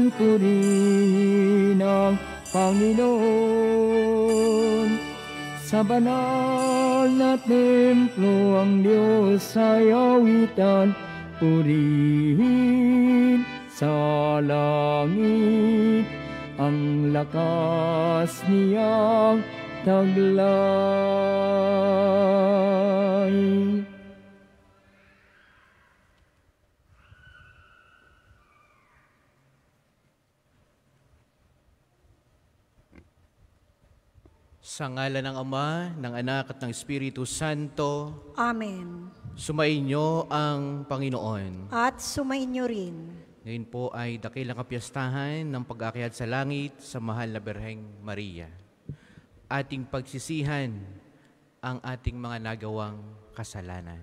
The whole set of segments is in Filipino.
purihin ang Panginoon. Sa banal na templo ang Diyos ay awitan, purihin sa langit ang lakas niyang taglay. Sa ngalan ng Ama, ng Anak at ng Espiritu Santo. Amen. Sumainyo ang Panginoon. At sumainyo rin. Ngayon po ay dakilang kapiyastahan ng pag-akyat sa langit sa mahal na Birheng Maria. Ating pagsisihan ang ating mga nagawang kasalanan.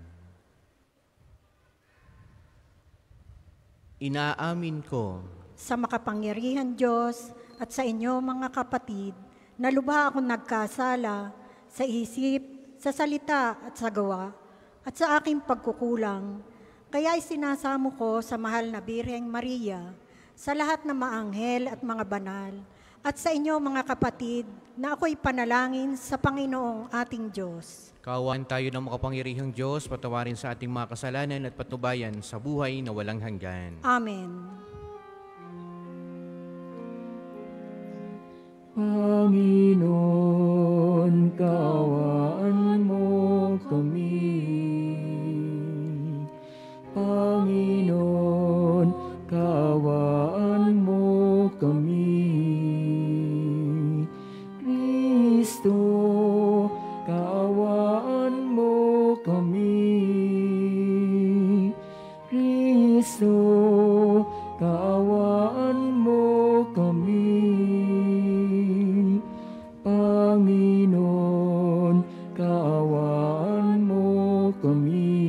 Inaamin ko sa makapangyarihan Diyos at sa inyo mga kapatid, na lubha akong nagkasala sa isip, sa salita at sa gawa, at sa aking pagkukulang. Kaya isinasamo ko sa mahal na Birheng Maria, sa lahat ng maanghel at mga banal, at sa inyo mga kapatid, na ako'y panalangin sa Panginoong ating Diyos. Kaawaan tayo ng makapangyarihang Diyos, patawarin sa ating mga kasalanan at patnubayan sa buhay na walang hanggan. Amen. Panginoon, kaawaan mo kami. Panginoon, kaawaan mo kami. Kristo, kaawaan mo kami. Kristo, kaawaan mo kami. Panginoon, kaawaan mo kami.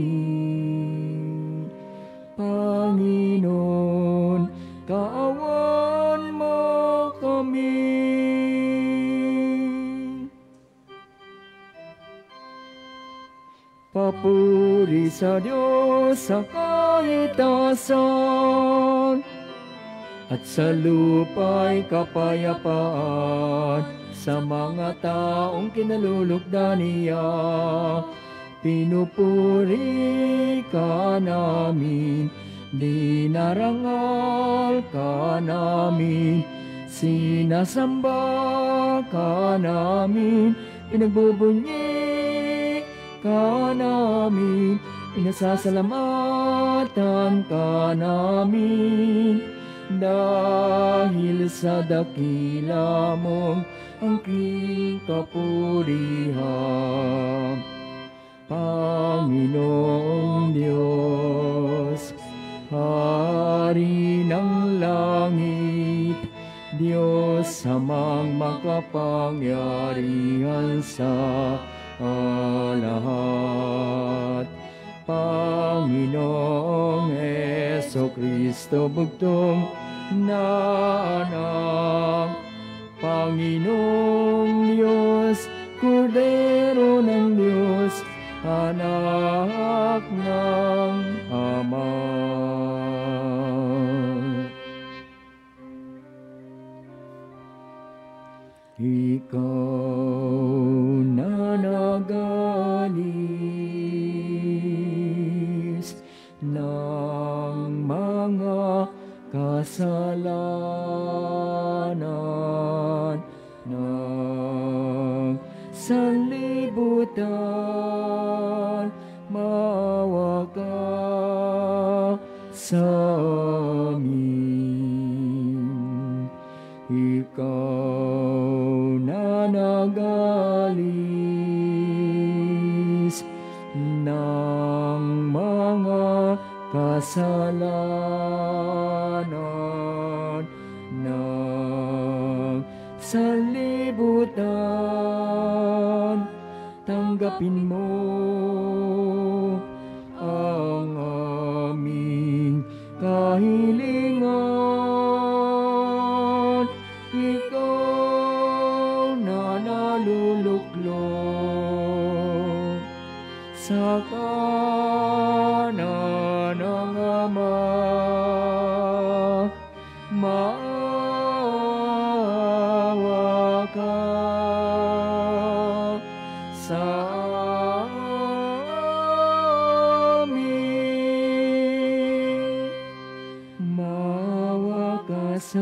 Panginoon, kaawaan mo kami. Papuri sa Diyos sa kaitasan, at sa lupa'y kapayapaan sa mga taong kinalulugdan niya. Pinupuri ka namin, dinarangal ka namin, sinasamba ka namin, pinagbubunyi ka namin, pinasasalamatan ka namin. Dahil sa dakila mong angking kapurihan, Panginoong Diyos, Hari ng langit, Diyos amang makapangyarihan sa lahat. Panginoong Jesucristo, bugtong na anak, Panginoong Diyos, Kordero ng Diyos, anak ng Ama. Ikaw na nagalis ng mga kasalanan ng sanlibutan, maawa ka sa amin. Ikaw na nagalis ng mga kasalanan ng sanlibutan, tanggapin mo ang aming kahilingan. Ikaw na naluluklok sa kanan ng Ama, maawa ka sa amin. Maawa ka sa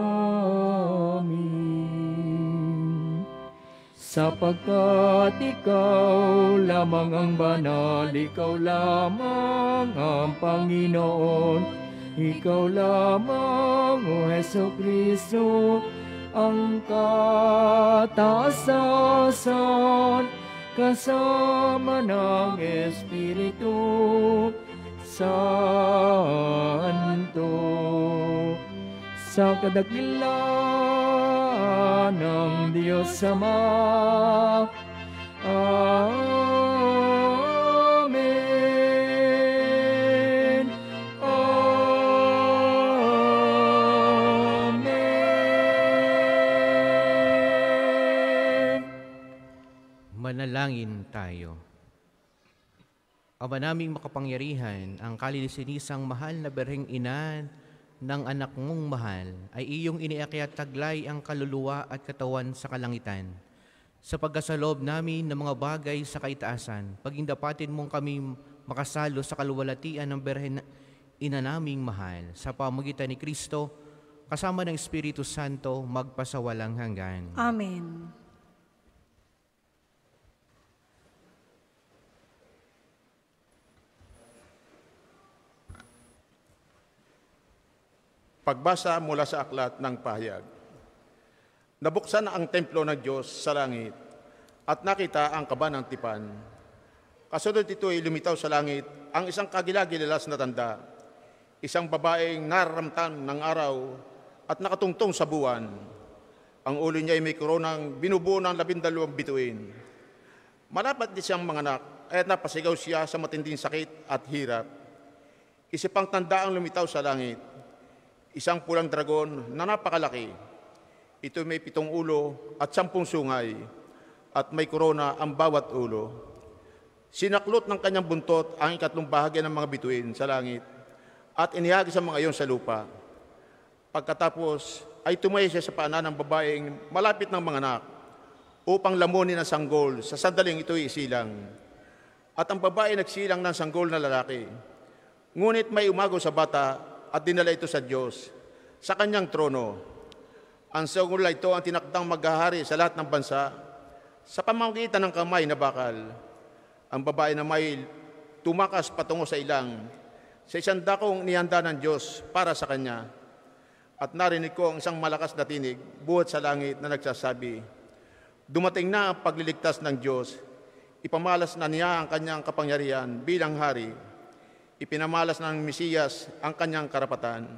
amin. Sapagkat ikaw lamang ang banal, ikaw lamang ang Panginoon, ikaw lamang, O Heso Kristo, ang kataasan kasama ng Espiritu Santo, sa kadakilaan ng Diyos Ama. Amen. Amen. Manalangin tayo. Ama naming makapangyarihan, ang kalilisinisang mahal na Berheng Ina ng anak mong mahal ay iyong iniakyat taglay ang kaluluwa at katawan sa kalangitan. Sa pagkasaloob namin ng mga bagay sa kaitaasan, pagindapatin mong kami makasalo sa kaluwalhatian ng Berheng Ina naming mahal, sa pamamagitan ni Kristo, kasama ng Espiritu Santo, magpasawalang hanggan. Amen. Pagbasa mula sa aklat ng pahayag. Nabuksan ang templo ng Diyos sa langit at nakita ang kaba ng tipan. Kasunod ito ay lumitaw sa langit ang isang kagilagilalas na tanda, isang babaeng nararamtan ng araw at nakatungtong sa buwan. Ang ulo niya ay may koronang binubuo ng 12 bituin. Malapat din siyang manganak at napasigaw siya sa matinding sakit at hirap. Isa pang tanda ang lumitaw sa langit, isang pulang dragon na napakalaki. Ito may 7 ulo at 10 sungay, at may korona ang bawat ulo. Sinaklot ng kanyang buntot ang 3 bahagi ng mga bituin sa langit, at inihagi sa mga iyon sa lupa. Pagkatapos ay tumaya siya sa paanan ng babaeng malapit ng manganak, upang lamunin ang sanggol sa sandaling ito'y isilang. At ang babae nagsilang ng sanggol na lalaki. Ngunit may umago sa bata, at dinala ito sa Diyos, sa kanyang trono. Ang sanggol na ito ang tinakdang maghahari sa lahat ng bansa, sa pamamagitan ng kamay na bakal. Ang babae na may tumakas patungo sa ilang, sa isang dakong nihanda ng Diyos para sa kanya. At narinig ko ang isang malakas na tinig, buhat sa langit na nagsasabi, dumating na ang pagliligtas ng Diyos, ipamalas na niya ang kanyang kapangyarihan bilang hari. Ipinamalas ng Mesiyas ang kanyang karapatan.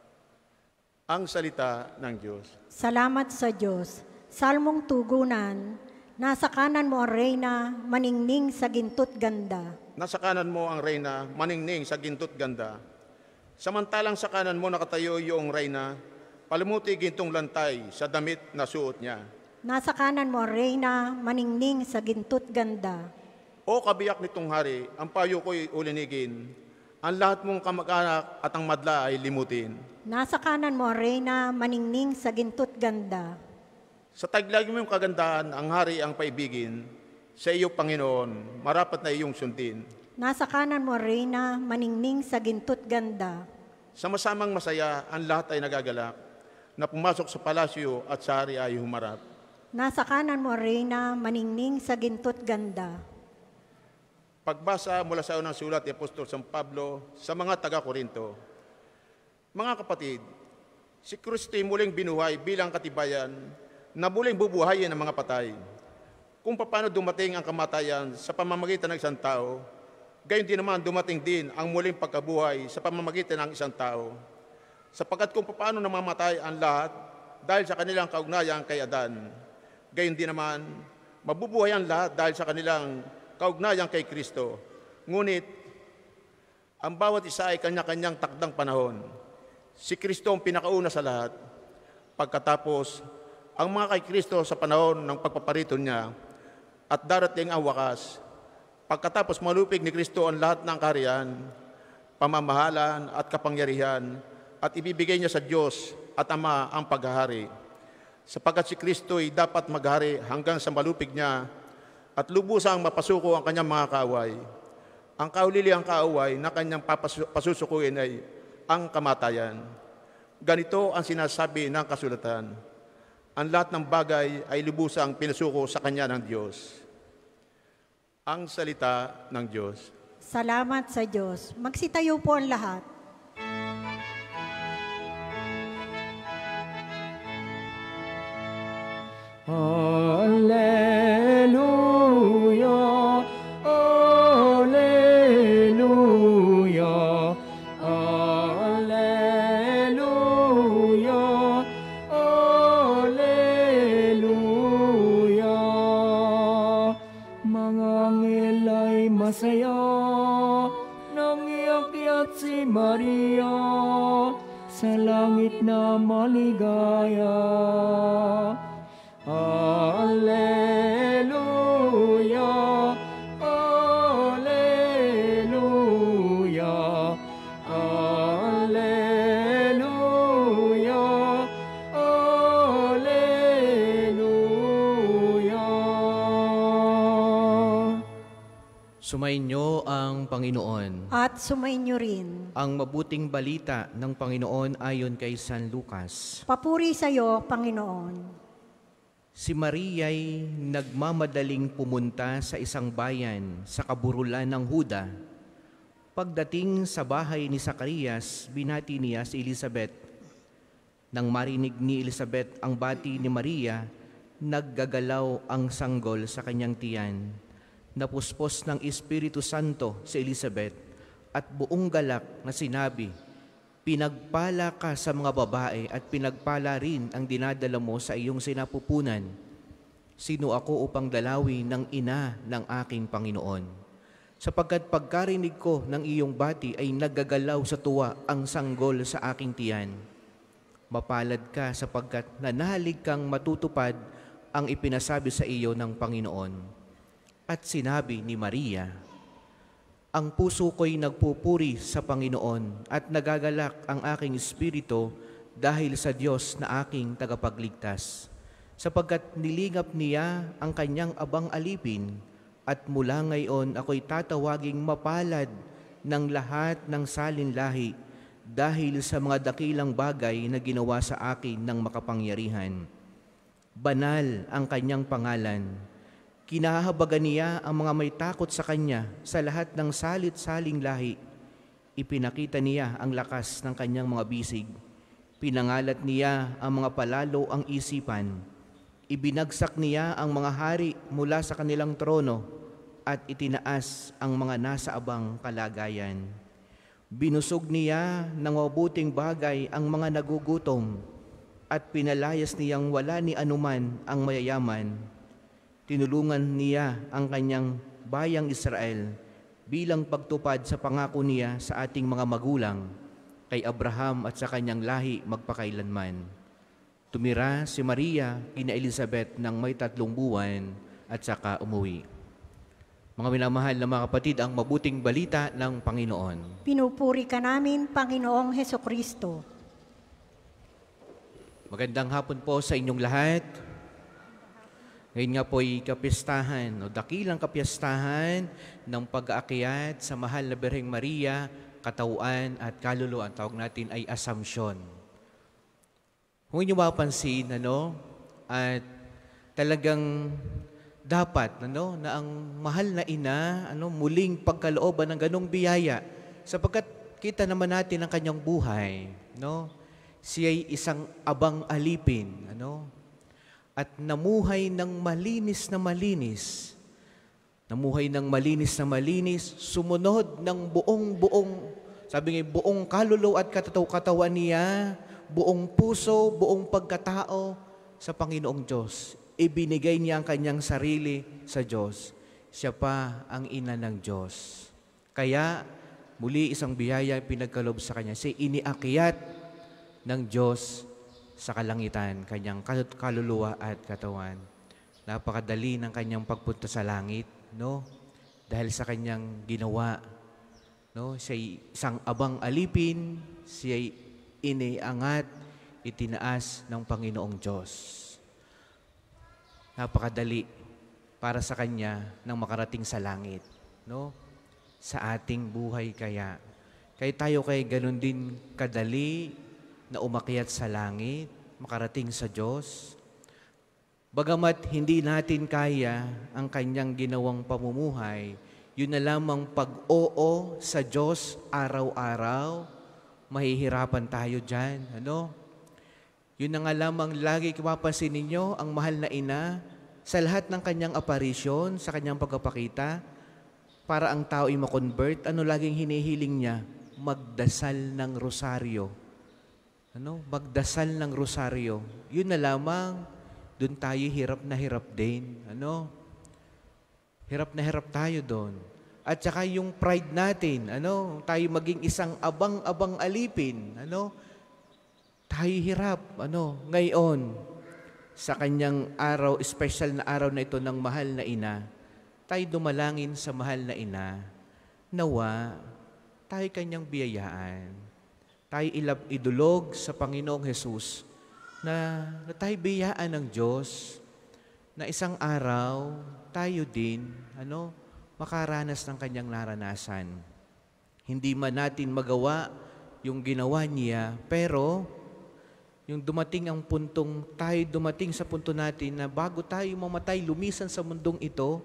Ang salita ng Diyos. Salamat sa Diyos. Salmong tugunan, nasa kanan mo ang reyna, maningning sa ginto't ganda. Nasa kanan mo ang reyna, maningning sa ginto't ganda. Samantalang sa kanan mo nakatayo yung reyna, palamuti gintong lantay sa damit na suot niya. Nasa kanan mo ang reyna, maningning sa ginto't ganda. O kabiyak nitong hari, ang payo ko'y ulinigin, ang lahat mong kamag-anak at ang madla ay limutin. Nasa kanan mo ang reyna, maningning sa ginto't ganda. Sa taglag mo yung kagandahan, ang hari ang paibigin, sa iyo, Panginoon, marapat na iyong sundin. Nasa kanan mo ang reyna, maningning sa ginto't ganda. Sa masamang masaya, ang lahat ay nagagalak, na pumasok sa palasyo at sa hari ay humarap. Nasa kanan mo ang reyna, maningning sa ginto't ganda. Pagbasa mula sa unang sulat ni Apostol San Pablo sa mga taga-Korinto. Mga kapatid, si Kristo'y muling binuhay bilang katibayan na muling bubuhayin ng mga patay. Kung paano dumating ang kamatayan sa pamamagitan ng isang tao, gayon din naman dumating din ang muling pagkabuhay sa pamamagitan ng isang tao. Sapagkat kung paano namamatay ang lahat dahil sa kanilang kaugnayan kay Adan, gayon din naman mabubuhay ang lahat dahil sa kanilang kaugnayan kay Kristo. Ngunit, ang bawat isa ay kanya-kanyang takdang panahon. Si Kristo ang pinakauna sa lahat. Pagkatapos, ang mga kay Kristo sa panahon ng pagpaparito niya at darating ang wakas. Pagkatapos malupig ni Kristo ang lahat ng kaharian, pamamahalan at kapangyarihan at ibibigay niya sa Diyos at Ama ang paghahari, sapagkat si Kristo ay dapat maghari hanggang sa malupig niya at lubusang mapasuko ang kanyang mga kaaway. Ang kaulili ang kaaway na kanyang pasusukuin ay ang kamatayan. Ganito ang sinasabi ng kasulatan: ang lahat ng bagay ay lubusang pinasuko sa kanya ng Diyos. Ang salita ng Diyos. Salamat sa Diyos. Magsitayo po ang lahat. Alleluia, alleluia, alleluia, alleluia. Mga anghel ay masaya nang iakyat si Maria sa langit na maligaya. Alleluia, alleluia, alleluia, alleluia. Sumainyo ang Panginoon. At sumainyo rin. Ang mabuting balita ng Panginoon ayon kay San Lucas. Papuri sa iyo, Panginoon. Si Maria'y nagmamadaling pumunta sa isang bayan sa kaburulan ng Huda. Pagdating sa bahay ni Zacarias, binati niya si Elizabeth. Nang marinig ni Elizabeth ang bati ni Maria, naggagalaw ang sanggol sa kanyang tiyan. Napuspos ng Espiritu Santo si Elizabeth at buong galak na sinabi, "Pinagpala ka sa mga babae at pinagpala rin ang dinadala mo sa iyong sinapupunan. Sino ako upang dalawin ng ina ng aking Panginoon? Sapagkat pagkarinig ko ng iyong bati ay naggagalaw sa tuwa ang sanggol sa aking tiyan. Mapalad ka sapagkat nanalig kang matutupad ang ipinasabi sa iyo ng Panginoon." At sinabi ni Maria, "Ang puso ko'y nagpupuri sa Panginoon at nagagalak ang aking espiritu dahil sa Diyos na aking tagapagligtas, sapagkat nilingap niya ang kanyang abang alipin at mula ngayon ako'y tatawaging mapalad ng lahat ng salinlahi dahil sa mga dakilang bagay na ginawa sa akin ng makapangyarihan. Banal ang kanyang pangalan. Kinahabagan niya ang mga may takot sa kanya sa lahat ng salit-saling lahi. Ipinakita niya ang lakas ng kanyang mga bisig. Pinangalat niya ang mga palalo ang isipan. Ibinagsak niya ang mga hari mula sa kanilang trono at itinaas ang mga nasa abang kalagayan. Binusog niya ng mabuting bagay ang mga nagugutom at pinalayas niyang wala ni anuman ang mayayaman. Tinulungan niya ang kanyang bayang Israel bilang pagtupad sa pangako niya sa ating mga magulang, kay Abraham at sa kanyang lahi magpakailanman. Tumira si Maria kina Elizabeth ng may 3 buwan at saka umuwi. Mga minamahal na mga kapatid, ang mabuting balita ng Panginoon. Pinupuri ka namin, Panginoong Hesukristo. Magandang hapon po sa inyong lahat. Ngayon nga po ay kapistahan o dakilang kapistahan ng pag-aakyat sa mahal na Birheng Maria, katauhan at kaluluwa. Ang tawag natin ay Assumption. Kung inyo mapansin, at talagang dapat, na ang mahal na ina, muling pagkalooban ng ganong biyaya, sapagkat kita naman natin ang kanyang buhay, Siya'y isang abang alipin, at namuhay ng malinis na malinis. Namuhay ng malinis na malinis, sumunod ng sabi nga, buong kaluluwa at katawan niya, buong puso, buong pagkatao sa Panginoong Diyos. Ibinigay niya ang kanyang sarili sa Diyos. Siya pa ang ina ng Diyos. Kaya, muli isang biyaya pinagkaloob sa kanya. Siya iniakyat ng Diyos sa kalangitan, kanyang kaluluwa at katawan. Napakadali ng kanyang pagpunta sa langit, dahil sa kanyang ginawa. Siya'y isang abang alipin, siya'y iniangat, itinaas ng Panginoong Diyos. Napakadali para sa Kanya nang makarating sa langit. No? Sa ating buhay kaya. Kaya tayo kay ganun din kadali na umakyat sa langit, makarating sa Diyos. Bagamat hindi natin kaya ang Kanyang ginawang pamumuhay, yun na lamang pag-oo sa Diyos araw-araw, mahihirapan tayo dyan. Ano? Yun na nga lamang lagi mapapansin ninyo, ang mahal na ina, sa lahat ng Kanyang aparisyon, sa Kanyang pagpapakita, para ang tao ay makonvert, ano laging hinihiling niya? Magdasal ng rosaryo. Ano? Magdasal ng rosaryo. Yun na lamang, doon tayo hirap na hirap din. Ano? Hirap na hirap tayo doon. At saka yung pride natin, ano? Tayo maging isang abang-abang alipin. Ano? Tayo hirap. Ano? Ngayon, sa kanyang araw, special na araw na ito ng mahal na ina, tayo dumalangin sa mahal na ina, nawa, tayo kanyang biyayaan. Tayo idulog sa Panginoong Jesus na tayo biyayaan ng Diyos na isang araw tayo din makaranas ng kanyang naranasan. Hindi man natin magawa yung ginawa niya, pero yung dumating ang puntong tayo dumating sa punto natin na bago tayo mamatay, lumisan sa mundong ito,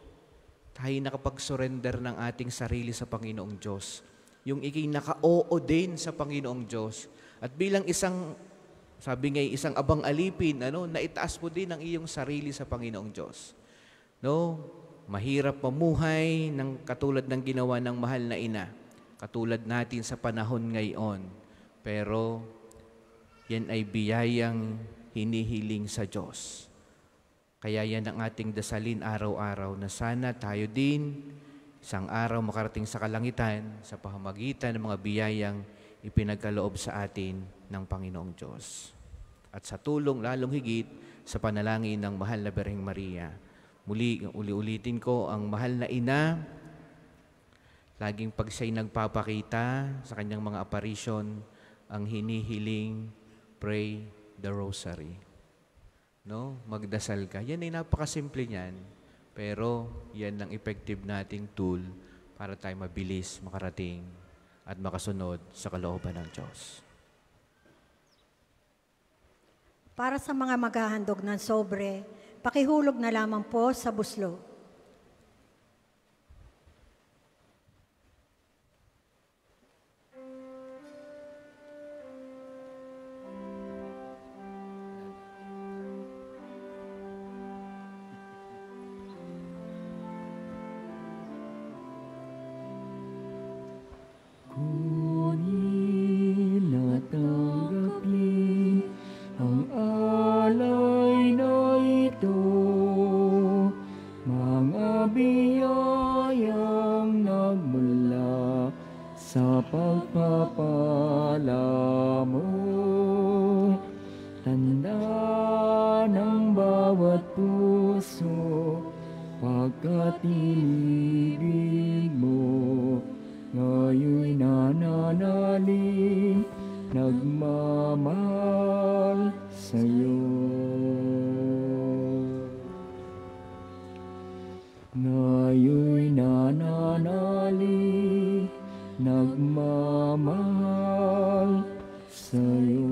tayo nakapag-surrender ng ating sarili sa Panginoong Diyos. Yung naka-oo din sa Panginoong Diyos. At bilang isang, sabi nga, isang abang alipin, naitaas mo din ang iyong sarili sa Panginoong Diyos. No? Mahirap mamuhay ng katulad ng ginawa ng mahal na ina. Katulad natin sa panahon ngayon. Pero, yan ay biyayang hinihiling sa Diyos. Kaya yan ang ating dasalin araw-araw na sana tayo din isang araw makarating sa kalangitan sa pamamagitan ng mga biyayang ipinagkaloob sa atin ng Panginoong Diyos. At sa tulong lalong higit sa panalangin ng mahal na Birheng Maria. Muli, uli-ulitin ko, ang mahal na ina, laging pag siya'y nagpapakita sa kanyang mga apparition, ang hinihiling, pray the rosary. No? Magdasal ka. Yan ay napakasimple niyan. Pero yan ang effective nating tool para tayo mabilis makarating at makasunod sa kalooban ng Diyos. Para sa mga maghahandog ng sobre, pakihulog na lamang po sa buslo. Kunin at tanggapin ang alay na ito, mga biyayang nagmula sa pagpapala mo. Tanda ng bawat puso, pagkat inibig mo. Ngayon'y nananalig, nagmamahal sa'yo. Ngayon'y nananalig, nagmamahal sa'yo.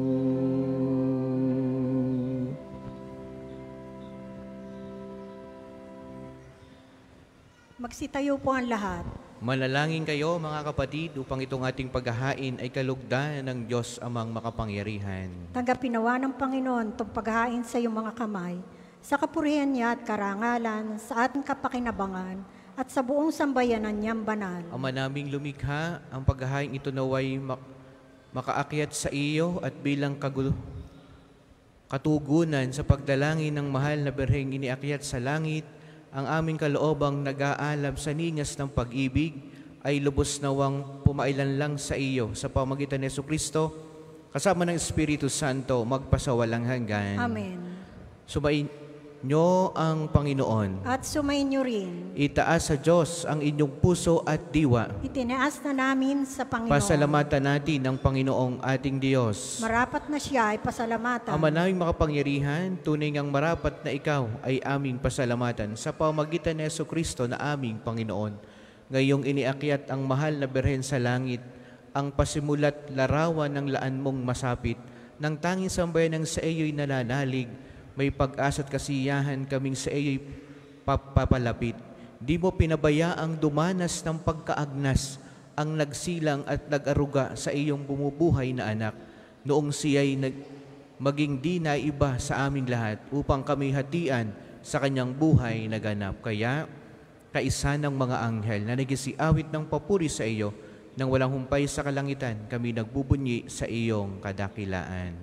Magsitayo po ang lahat. Manalangin kayo mga kapatid upang itong ating paghahain ay kalugdan ng Diyos amang makapangyarihan. Tanggapin nawa ng Panginoon itong paghahain sa iyong mga kamay, sa kapurihan niya at karangalan, sa ating kapakinabangan, at sa buong sambayanan niyang banal. Ama naming lumikha, ang paghahain ito naway makaakyat sa iyo at bilang katugunan sa pagdalangin ng mahal na Birheng iniakyat sa langit, ang aming kaloobang nag-aalab sa ningas ng pag-ibig ay lubos nawang pumailan lang sa iyo sa pamagitan ni Jesucristo, kasama ng Espiritu Santo, magpasawalang hanggan. Amen. nyo ang Panginoon. at sumainyo rin. Itaas sa Diyos ang inyong puso at diwa. Itinaas na namin sa Panginoon. Pasalamatan natin ang Panginoong ating Diyos. Marapat na siya ay pasalamatan. Ama naming makapangyarihan, tunay ngang marapat na ikaw ay aming pasalamatan sa pamamagitan ni Jesucristo na aming Panginoon. Ngayong iniakyat ang mahal na Birhen sa langit, ang pasimulat larawan ng laan mong masapit, ng tanging sambayan ng sa iyo'y nananalig, may pag-asa at kasiyahan kaming sa iyo'y papalapit. Di mo pinabayaang dumanas ng pagkaagnas ang nagsilang at nag-aruga sa iyong bumubuhay na anak, noong siya'y maging di na iba sa aming lahat upang kami hatian sa kanyang buhay na ganap. Kaya, kaisa ng mga anghel na nagisiawit ng papuri sa iyo, nang walang humpay sa kalangitan, kami nagbubunyi sa iyong kadakilaan.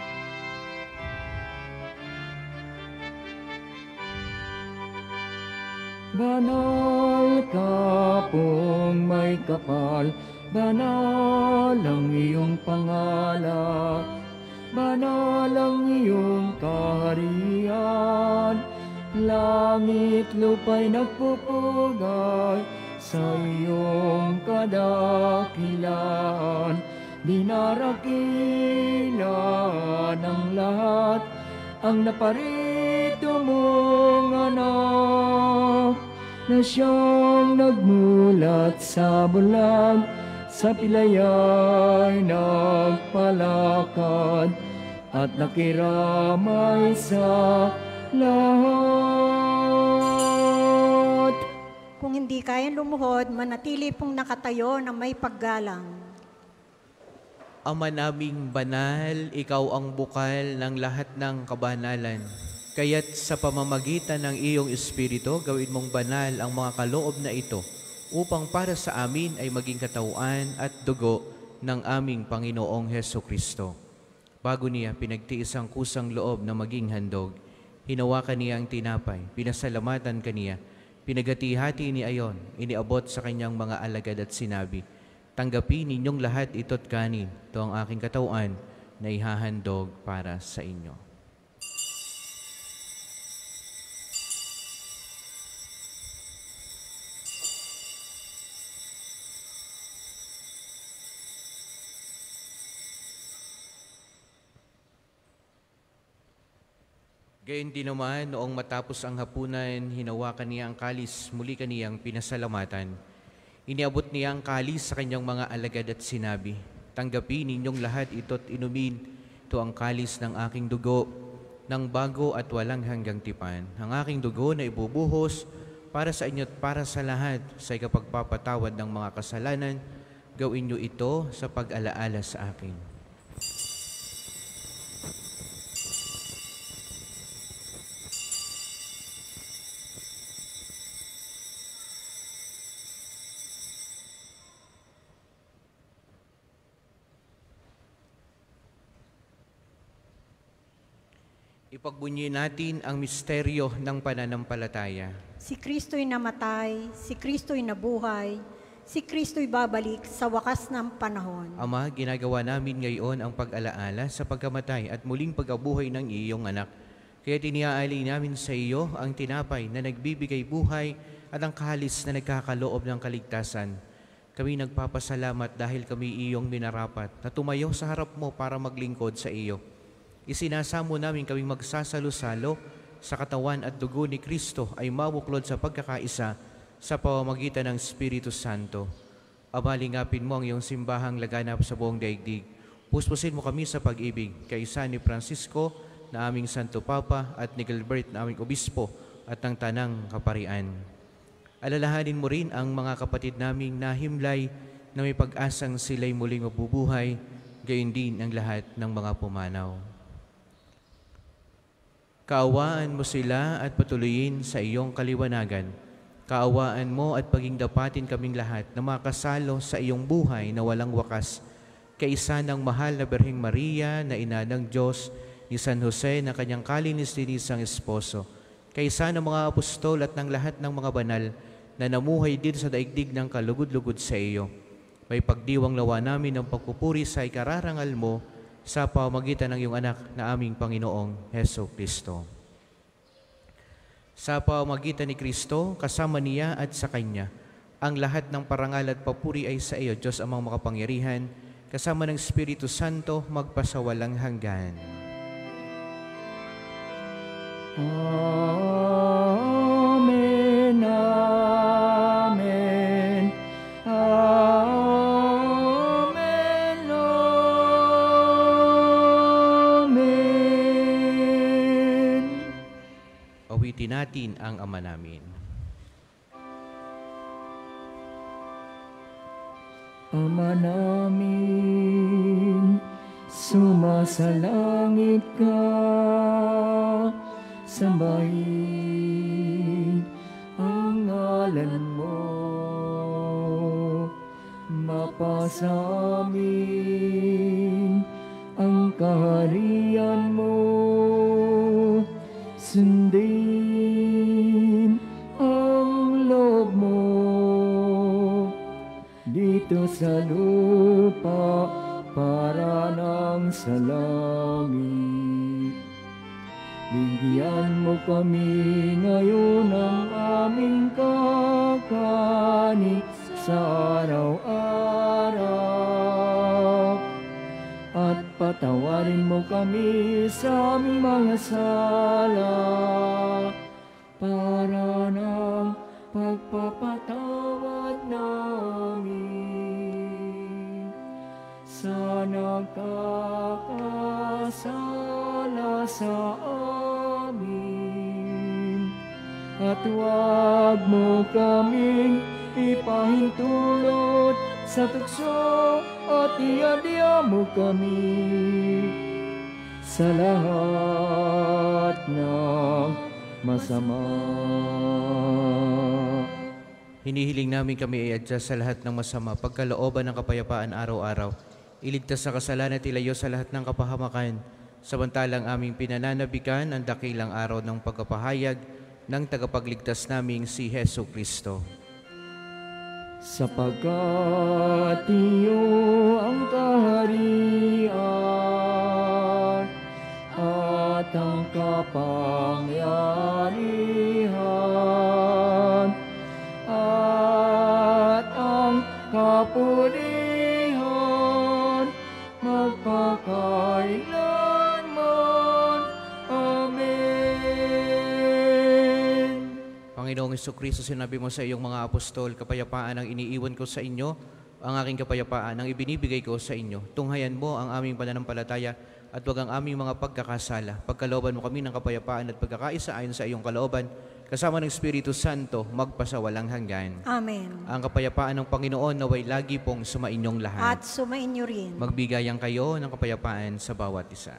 Banal ka pong may kapal, banal ang iyong pangalan, banal ang iyong kaharian. Langit lupa'y nagpupugay sa iyong kadakilaan. Dinarakilan ng lahat ang naparito mong anak, na siyang nagmulat sa bulag, sa pilaya'y nagpalakad, at nakiramay sa lahat. Kung hindi kayang lumuhod, manatili pong nakatayo na may paggalang. Ama naming banal, ikaw ang bukal ng lahat ng kabanalan. Kaya't sa pamamagitan ng iyong Espiritu, gawin mong banal ang mga kaloob na ito, upang para sa amin ay maging katawan at dugo ng aming Panginoong Hesukristo. Bago niya pinagtiis ang kusang loob na maging handog, hinawakan niya ang tinapay, pinasalamatan kaniya, pinagati-hati ni ayon, iniabot sa kanyang mga alagad at sinabi, "Tanggapin ninyong lahat ito't kanin, ito ang aking katawan na ihahandog para sa inyo." Gayon din naman, noong matapos ang hapunan, hinawakan niya ang kalis, muli kaniyang pinasalamatan. Iniabot niya ang kalis sa kanyang mga alagad at sinabi, "Tanggapin ninyong lahat ito't inumin, ito ang kalis ng aking dugo, ng bago at walang hanggang tipan. Ang aking dugo na ibubuhos para sa inyo at para sa lahat sa ikapagpapatawad ng mga kasalanan, gawin niyo ito sa pag-alaala sa akin." Ipagbunyi natin ang misteryo ng pananampalataya. Si Kristo'y namatay, si Kristo'y nabuhay, si Kristo'y babalik sa wakas ng panahon. Ama, ginagawa namin ngayon ang pag-alaala sa pagkamatay at muling pag-abuhay ng iyong anak. Kaya tiniaalay namin sa iyo ang tinapay na nagbibigay buhay at ang kalis na nagkakaloob ng kaligtasan. Kami nagpapasalamat dahil kami iyong minarapat na tumayo sa harap mo para maglingkod sa iyo. Isinasamo namin kaming magsasalo-salo sa katawan at dugo ni Kristo ay mabuklod sa pagkakaisa sa pamamagitan ng Espiritu Santo. Abalingapin mo ang iyong simbahang laganap sa buong daigdig. Puspusin mo kami sa pag-ibig, kaisa ni Francisco na aming Santo Papa at ni Gilbert na aming Obispo at ng Tanang Kaparian. Alalahanin mo rin ang mga kapatid naming nahimlay na may pag-asang sila'y muling mabubuhay, gayon din ang lahat ng mga pumanaw. Kaawaan mo sila at patuloyin sa iyong kaliwanagan. Kaawaan mo at paging dapatin kaming lahat na makasalo sa iyong buhay na walang wakas. Kaisa ng mahal na Birheng Maria na ina ng Diyos, ni San Jose na kanyang kalinis-linisang esposo. Kaisa ng mga apostol at ng lahat ng mga banal na namuhay din sa daigdig ng kalugod-lugod sa iyo. May pagdiwang nawa namin ng pagpupuri sa ikararangal mo sa pamamagitan ng iyong anak na aming Panginoong Hesukristo. Sa pamamagitan ni Kristo, kasama niya at sa Kanya, ang lahat ng parangal at papuri ay sa iyo, Diyos amang makapangyarihan, kasama ng Espiritu Santo, magpasawalang hanggan. Amen, amen, amen, amen. Awitin natin ang Ama namin. Ama namin, sumasalangit ka, sambahin ang ngalan mo, mapasa amin ang kaharian mo, sundin ang loob mo dito sa lupa para nang sa langit. Bigyan mo kami ngayon ng aming kakanin sa araw-araw. At patawarin mo kami sa aming mga sala para ng pagpapatawad namin sa nagkakasala sa amin. At huwag mo kaming ipahintulot sa tukso at iadya mo kami sa lahat ng masama. Hinihiling namin kami i-adjust sa lahat ng masama, pagkalooban ng kapayapaan araw-araw. Iligtas sa kasalanan at ilayo sa lahat ng kapahamakan, samantalang aming pinananabikan ang dakilang araw ng pagkapahayag ng tagapagligtas naming si Hesu Kristo. Sapagkat iyo ang kaharian at ang kapangyarihan at ang kapulihan magpakailanman. Amen. Panginoong Jesucristo, sinabi mo sa iyong mga apostol, kapayapaan ang iniiwan ko sa inyo, ang aking kapayapaan ang ibinibigay ko sa inyo. Tunghayan mo ang aming pananampalataya at huwag ang aming mga pagkakasala. Pagkalooban mo kami ng kapayapaan at pagkakaisa ayon sa iyong kalooban, kasama ng Espiritu Santo, magpasawalang hanggan. Amen. Ang kapayapaan ng Panginoon naway lagi pong sumainyong lahat. At sumainyo rin. Magbigayan kayo ng kapayapaan sa bawat isa.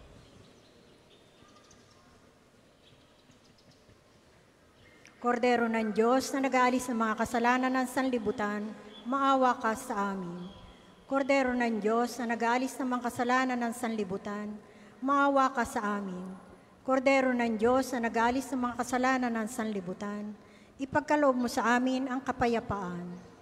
Kordero ng Diyos na nag-aalis ng mga kasalanan ng sanlibutan, maawa ka sa amin. Kordero ng Diyos na nag-aalis ng mga kasalanan ng sanlibutan, maawa ka sa amin. Kordero ng Diyos na nag-aalis ng mga kasalanan ng sanlibutan, ipagkaloob mo sa amin ang kapayapaan.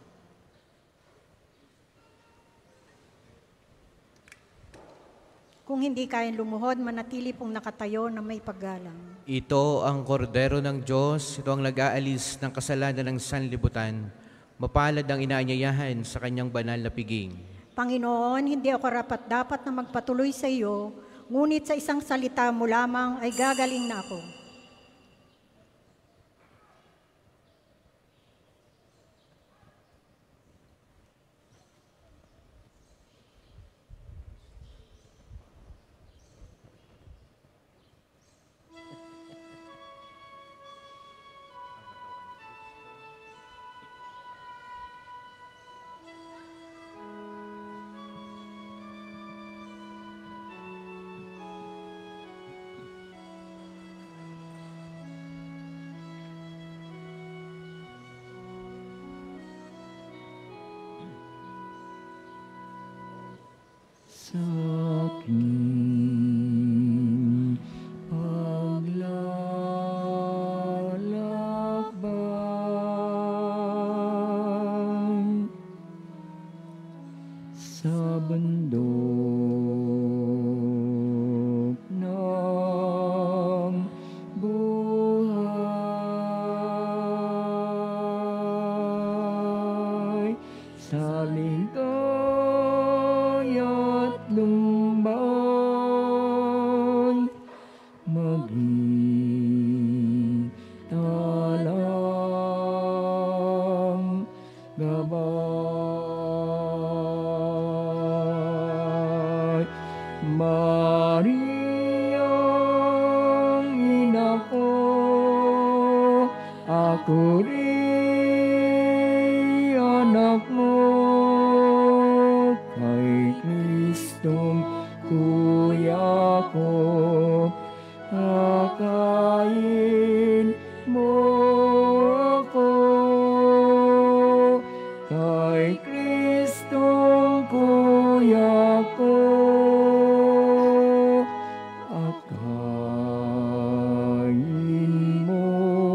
Kung hindi kayang lumuhod, manatili pong nakatayo na may paggalang. Ito ang kordero ng Diyos, ito ang nag-aalis ng kasalanan ng sanlibutan. Mapalad ang inaanyayahan sa kanyang banal na piging. Panginoon, hindi ako dapat na magpatuloy sa iyo, ngunit sa isang salita mo lamang ay gagaling na ako. Sa aking paglalakbay sa bundok ng buhay, Mariyang ina ko, ako rin anak mo, kay Kristong kuya ko, akayin mo ako, kay Kristong kuya ko, akayin mo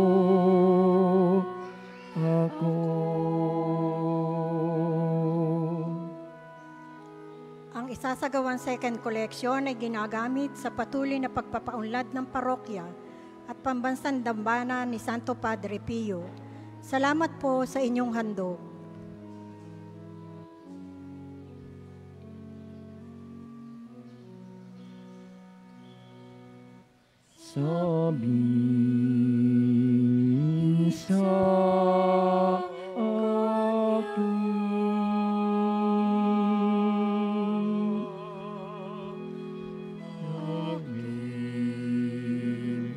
ako. Ang isasagawang second collection ay ginagamit sa patuloy na pagpapaunlad ng parokya at pambansang dambana ni Santo Padre Pio. Salamat po sa inyong handog. Sabi sa akin, aming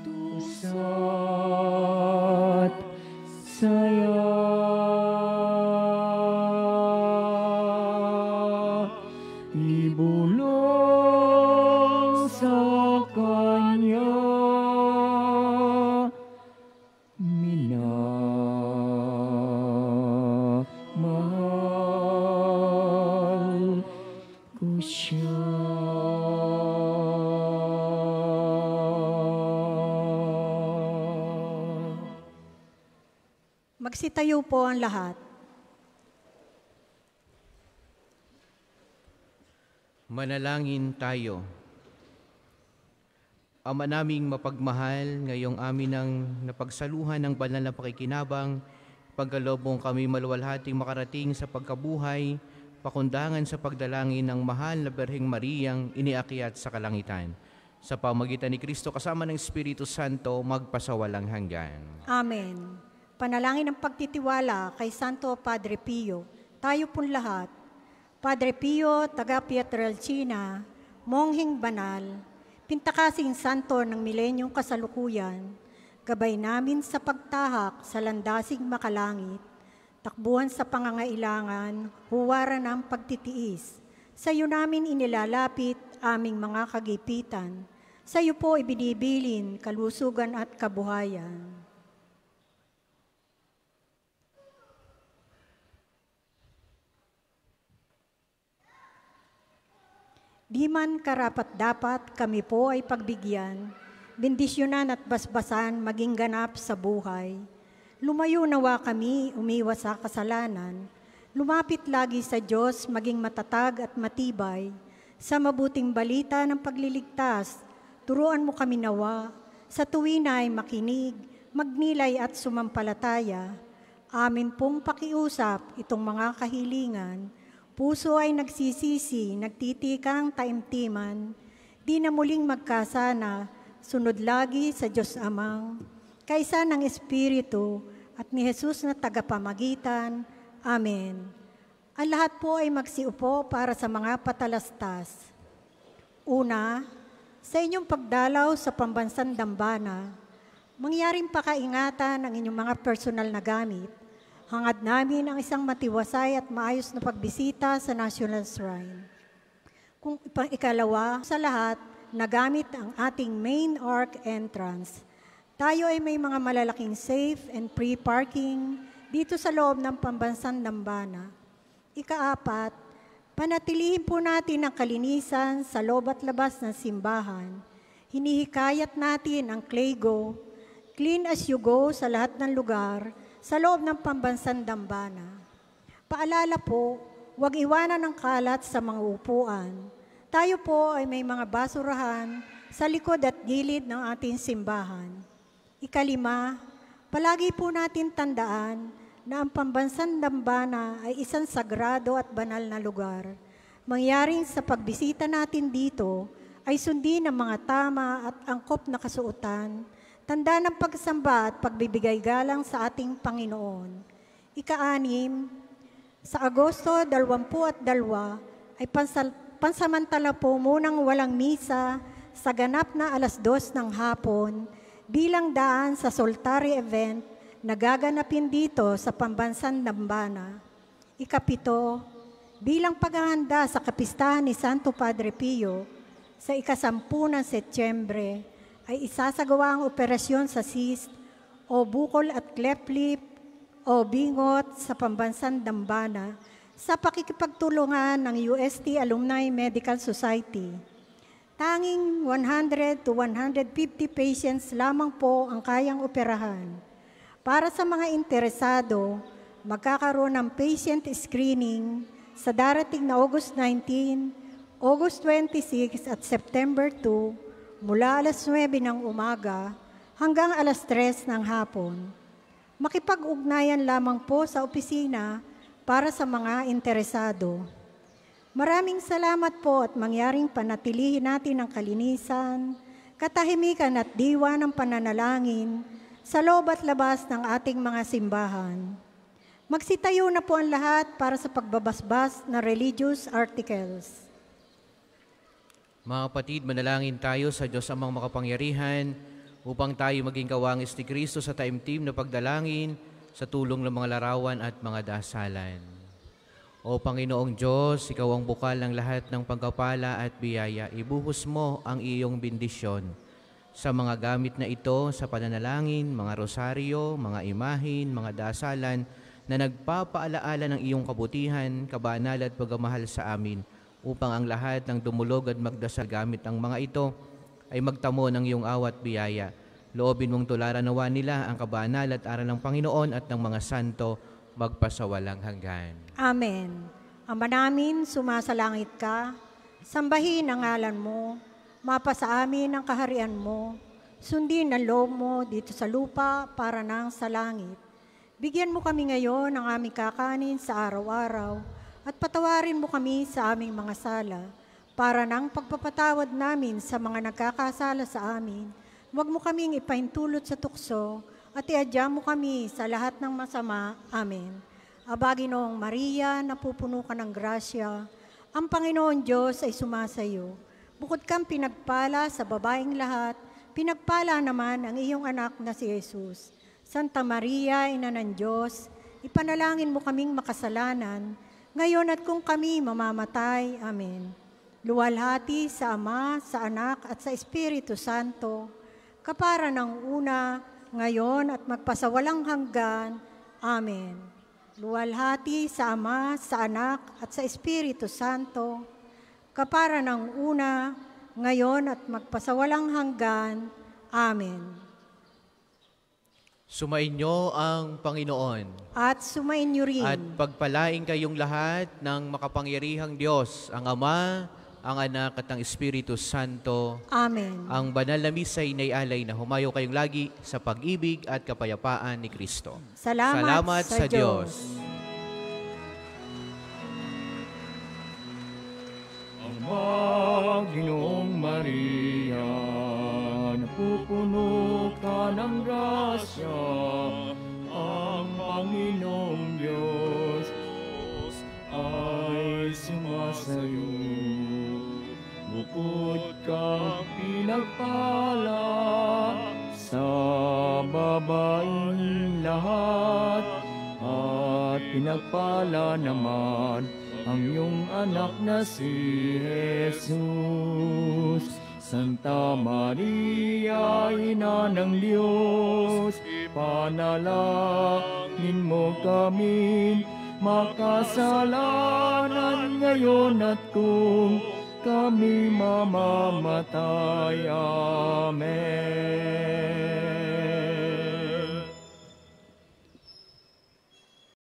tusat saya, ibulong sa Kanya, minamahal ko siya. Magsitayo po ang lahat. Manalangin tayo. Ama naming mapagmahal, ngayong amin ang napagsaluhan ng banal na pakikinabang, pagkaloob mong kami maluwalhating makarating sa pagkabuhay, pakundangan sa pagdalangin ng mahal na Berheng Mariang iniakyat sa kalangitan. Sa pamagitan ni Kristo kasama ng Espiritu Santo, magpasawalang hanggan. Amen. Panalangin ng pagtitiwala kay Santo Padre Pio. Tayo pong lahat. Padre Pio, taga Pietrelcina, mongheng banal, pintakasing santo ng milenyong kasalukuyan, gabay namin sa pagtahak sa landasing makalangit, takbuhan sa pangangailangan, huwaran ng pagtitiis. Sa iyo namin inilalapit aming mga kagipitan. Sa iyo po ibinibilin kalusugan at kabuhayan. Di man karapat-dapat kami po ay pagbigyan, bendisyonan at basbasan maging ganap sa buhay. Lumayo nawa kami, umiwas sa kasalanan, lumapit lagi sa Diyos, maging matatag at matibay. Sa mabuting balita ng pagliligtas, turuan mo kami nawa, sa tuwin ay makinig, magnilay at sumampalataya. Amin pong pakiusap itong mga kahilingan, puso ay nagsisisi, nagtitikang taimtiman, di na muling magkasana, sunod lagi sa Diyos Amang, kaisa ng Espiritu at ni Jesus na tagapamagitan. Amen. Ang lahat po ay magsiupo para sa mga patalastas. Una, sa inyong pagdalaw sa pambansang dambana, mangyaring pakaingatan ang inyong mga personal na gamit. Hangad namin ang isang matiwasay at maayos na pagbisita sa National Shrine. Kung ikalawa, sa lahat, nagamit ang ating main arc entrance. Tayo ay may mga malalaking safe and free parking dito sa loob ng pambansang dambana. Ikaapat, panatilihin po natin ang kalinisan sa loob at labas ng simbahan. Hinihikayat natin ang Claygo, clean as you go sa lahat ng lugar, sa loob ng pambansang dambana. Paalala po, huwag iwanan ng kalat sa mga upuan. Tayo po ay may mga basurahan sa likod at gilid ng ating simbahan. Ikalima, palagi po natin tandaan na ang pambansang dambana ay isang sagrado at banal na lugar. Mangyaring sa pagbisita natin dito ay sundin ang mga tama at angkop na kasuotan, tanda ng pagsamba at pagbibigay galang sa ating Panginoon. Ika-6, sa Agosto 22 ay pansamantala po munang walang misa sa ganap na 2:00 ng hapon bilang daan sa Soltari event na gaganapin dito sa Pambansang Dambana. Ikapito, bilang paghahanda sa kapistahan ni Santo Padre Pio sa 10 ng Setyembre ay isasagawa ang operasyon sa cyst o bukol at cleft lip o bingot sa Pambansang Dambana sa pakikipagtulungan ng UST Alumni Medical Society. Tanging 100 to 150 patients lamang po ang kayang operahan. Para sa mga interesado, magkakaroon ng patient screening sa darating na August 19, August 26 at September 2 mula 9:00 ng umaga hanggang 3:00 ng hapon. Makipag-ugnayan lamang po sa opisina para sa mga interesado. Maraming salamat po at mangyaring panatilihin natin ang kalinisan, katahimikan at diwa ng pananalangin sa loob at labas ng ating mga simbahan. Magsitayo na po ang lahat para sa pagbabasbas ng religious articles. Mga kapatid, manalangin tayo sa Diyos Amang makapangyarihan upang tayo maging kawangis ni Kristo sa taimtim na pagdalangin sa tulong ng mga larawan at mga dasalan. O Panginoong Diyos, Ikaw ang bukal ng lahat ng pagkapala at biyaya. Ibuhos mo ang iyong bendisyon sa mga gamit na ito sa pananalangin, mga rosaryo, mga imahin, mga dasalan na nagpapaalaala ng iyong kabutihan, kabanal at pagmamahal sa amin upang ang lahat ng dumulog at magdasal gamit ang mga ito ay magtamo ng iyong awat biyaya. Loobin mong tularan nawa nila ang kabanal at aral ng Panginoon at ng mga santo magpasawalang hanggan. Amen. Ama namin, sumasalangit ka, sambahin ang ngalan mo, mapasa amin ang kaharian mo, sundin ang loob mo dito sa lupa para nang sa langit. Bigyan mo kami ngayon ng aming kakanin sa araw-araw at patawarin mo kami sa aming mga sala para nang pagpapatawad namin sa mga nagkakasala sa amin. Huwag mo kaming ipaintulot sa tukso at iadya mo kami sa lahat ng masama. Amen. Aba, Ginoong Maria, napupuno ka ng grasya, ang Panginoon Diyos ay sumasayo. Bukod kang pinagpala sa babaeng lahat, pinagpala naman ang iyong anak na si Jesus. Santa Maria, Ina ng Diyos, ipanalangin mo kaming makasalanan, ngayon at kung kami mamamatay. Amen. Luwalhati sa Ama, sa Anak at sa Espiritu Santo, kapara ng una, ngayon at magpasawalang hanggan. Amen. Luwalhati sa Ama, sa Anak at sa Espiritu Santo, kapara ng una, ngayon at magpasawalang hanggan. Amen. Sumainyo ang Panginoon. At sumainyo rin. At pagpalain kayong lahat ng makapangyarihang Diyos, ang Ama, ang Anak at ang Espiritu Santo. Amen. Ang banal na misa ay naialay na humayo kayong lagi sa pag-ibig at kapayapaan ni Kristo. Salamat sa Diyos. Ama, Ginoong Maria, napupuno ka ng grasya, ang Panginoong Diyos ay sumasayo. Bukod kang pinagpala sa babaeng lahat, at pinagpala naman ang iyong anak na si Jesus. Santa Maria, Ina ng Diyos, panalangin mo kami makasalanan ngayon at kung kami mamamatay. Amen.